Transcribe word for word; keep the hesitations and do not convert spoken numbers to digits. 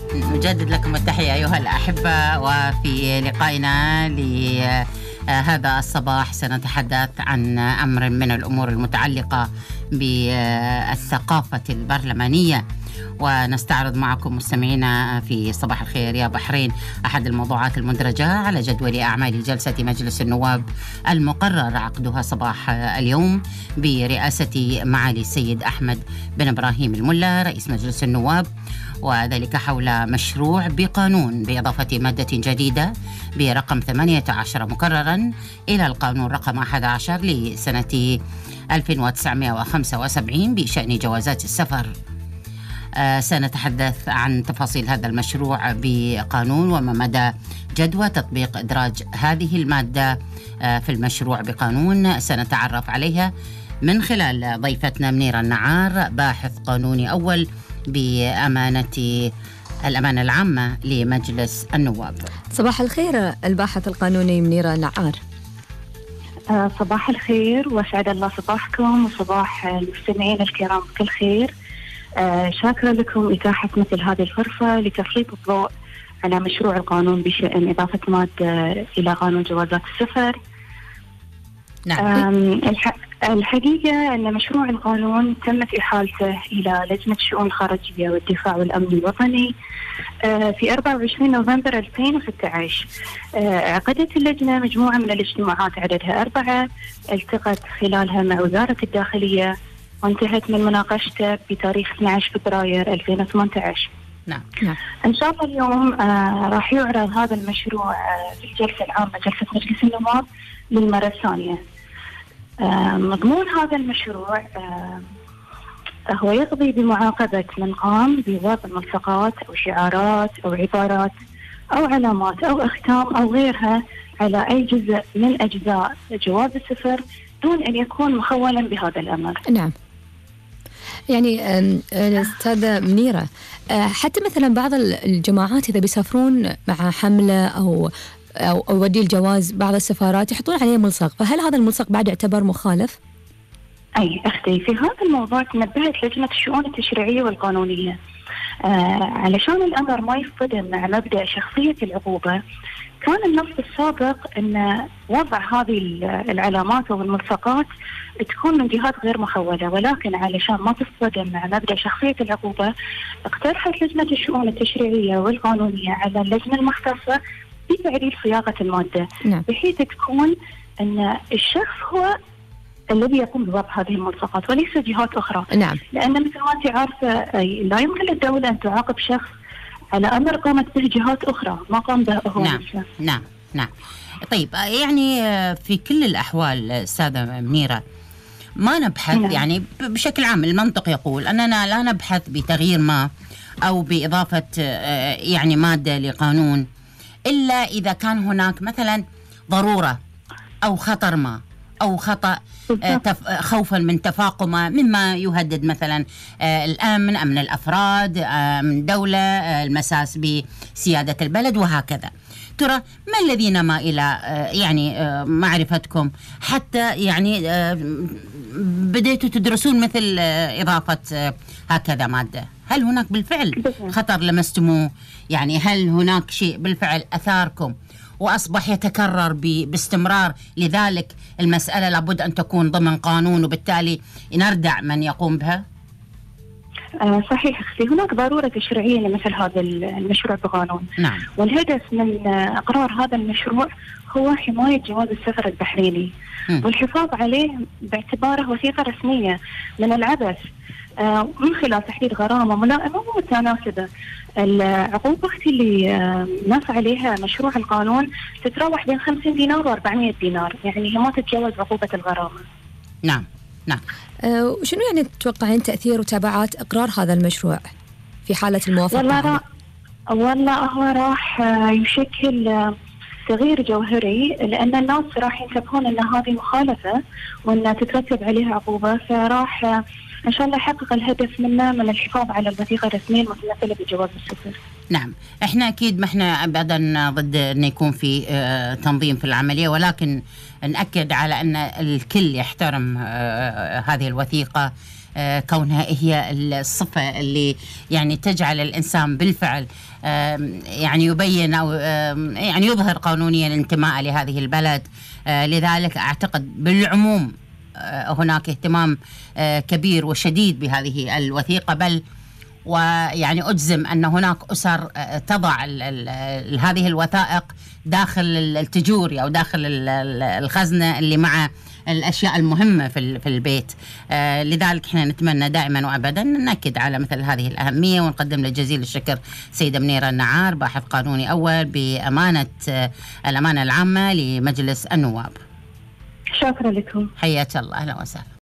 نجدد لكم التحية أيها الأحبة، وفي لقائنا لهذا الصباح سنتحدث عن أمر من الأمور المتعلقة بالثقافة البرلمانية، ونستعرض معكم مستمعينا في صباح الخير يا بحرين أحد الموضوعات المندرجة على جدول أعمال جلسة مجلس النواب المقرر عقدها صباح اليوم برئاسة معالي السيد أحمد بن إبراهيم الملا رئيس مجلس النواب، وذلك حول مشروع بقانون بإضافة مادة جديدة برقم ثمانية عشر مكررا إلى القانون رقم أحد عشر لسنة ألف وتسعمائة وخمسة وسبعين بشأن جوازات السفر. آه سنتحدث عن تفاصيل هذا المشروع بقانون وما مدى جدوى تطبيق إدراج هذه المادة آه في المشروع بقانون. سنتعرف عليها من خلال ضيفتنا منيرة النعار، باحث قانوني أول بأمانة الأمانة العامة لمجلس النواب. صباح الخير الباحث القانوني منيرة النعار. آه صباح الخير وسعد الله صباحكم وصباح المستمعين الكرام بكل خير. آه شاكرة لكم إتاحة مثل هذه الفرصة لتسليط الضوء على مشروع القانون بشأن إضافة مادة إلى قانون جوازات السفر. نعم. الح... الحقيقة أن مشروع القانون تمت إحالته إلى لجنة الشؤون الخارجية والدفاع والأمن الوطني آه في أربعة وعشرين نوفمبر ألفين وستة عشر. آه عقدت اللجنة مجموعة من الاجتماعات عددها أربعة، التقت خلالها مع وزارة الداخلية وانتهت من مناقشته بتاريخ اثني عشر فبراير ألفين وثمانية عشر. نعم. إن شاء الله اليوم آه راح يعرض هذا المشروع آه في الجلسة العامة جلسة مجلس النواب للمرة الثانية. آه مضمون هذا المشروع آه هو يقضي بمعاقبة من قام بوضع ملصقات أو شعارات أو عبارات أو علامات أو أختام أو غيرها على أي جزء من أجزاء جواز السفر دون أن يكون مخولا بهذا الأمر. نعم. يعني أستاذة منيرة، حتى مثلا بعض الجماعات إذا بيسافرون مع حملة أو أو ودي الجواز بعض السفارات يحطون عليه ملصق، فهل هذا الملصق بعد يعتبر مخالف؟ أي أختي، في هذا الموضوع تنبهت لجنة الشؤون التشريعية والقانونية آه علشان الأمر ما يصطدم مع مبدأ شخصية العقوبة. كان النص السابق أن وضع هذه العلامات أو الملصقات تكون من جهات غير مخولة، ولكن علشان ما تصطدم مع مبدأ شخصية العقوبة اقترحت لجنة الشؤون التشريعية والقانونية على اللجنة المختصة بتعديل صياغة المادة. نعم. بحيث تكون أن الشخص هو الذي يقوم بوضع هذه الملصقات وليس جهات أخرى. نعم. لأن مثل ما أنت عارفة لا يمكن للدولة أن تعاقب شخص على أمر قامت به جهات أخرى ما قام به هو. نعم. نعم نعم. طيب يعني في كل الأحوال أستاذة منيرة ما نبحث. نعم. يعني بشكل عام المنطق يقول أننا لا نبحث بتغيير ما أو بإضافة يعني مادة لقانون إلا إذا كان هناك مثلا ضرورة أو خطر ما أو خطأ خوفا من تفاقمه مما يهدد مثلا الأمن، أمن الأفراد، أمن دولة، المساس بسيادة البلد وهكذا. ترى ما الذي نما إلى يعني معرفتكم حتى يعني بديتوا تدرسون مثل إضافة هكذا مادة؟ هل هناك بالفعل خطر لمستموه؟ يعني هل هناك شيء بالفعل أثاركم وأصبح يتكرر باستمرار، لذلك المسألة لابد أن تكون ضمن قانون وبالتالي نردع من يقوم بها؟ آه صحيح أختي، هناك ضرورة تشريعية لمثل هذا المشروع بقانون. نعم. والهدف من إقرار هذا المشروع هو حماية جواز السفر البحريني م. والحفاظ عليه باعتباره وثيقة رسمية من العبث آه من خلال تحديد غرامة ملائمة ومتناسبة. العقوبة أختي اللي آه نص عليها مشروع القانون تتراوح بين خمسين دينار وأربعمائة دينار، يعني هي ما تتجاوز عقوبة الغرامة. نعم نعم. أه وشنو يعني تتوقعين تأثير وتبعات إقرار هذا المشروع في حالة الموافقة؟ والله را... والله هو راح يشكل تغيير جوهري، لأن الناس راح ينتبهون أن هذه مخالفة وأن تترتب عليها عقوبة، فراح إن شاء الله يحقق الهدف منه من الحفاظ على الوثيقة الرسمية المتمثلة بجواز السفر. نعم، احنا اكيد ما احنا ابدا ضد ان يكون في اه تنظيم في العمليه، ولكن ناكد على ان الكل يحترم اه هذه الوثيقه كونها هي الصفة اللي يعني تجعل الإنسان بالفعل يعني يبين أو يعني يظهر قانونيا الانتماء لهذه البلد. لذلك أعتقد بالعموم هناك اهتمام كبير وشديد بهذه الوثيقة، بل ويعني أجزم أن هناك أسر تضع ال ال هذه الوثائق داخل التجور أو داخل الخزنة اللي مع الأشياء المهمة في البيت. آه لذلك احنا نتمنى دائما وأبدا نأكد على مثل هذه الأهمية، ونقدم له جزيل الشكر سيدة منيرة النعار، باحث قانوني أول بأمانة آه الأمانة العامة لمجلس النواب. شكرا لكم. حياك الله، أهلا وسهلا.